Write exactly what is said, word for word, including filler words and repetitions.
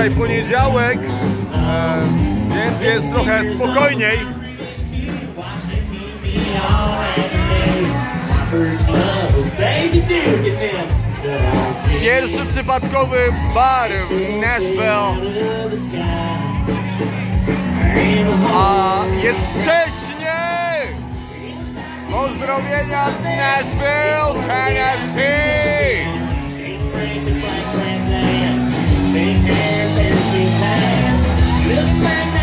dzisiaj poniedziałek, e, więc jest trochę spokojniej. Pierwszy przypadkowy bar w Nashville. A jest wcześniej! Pozdrowienia z Nashville, Tennessee! Big hair, parachute pants, look like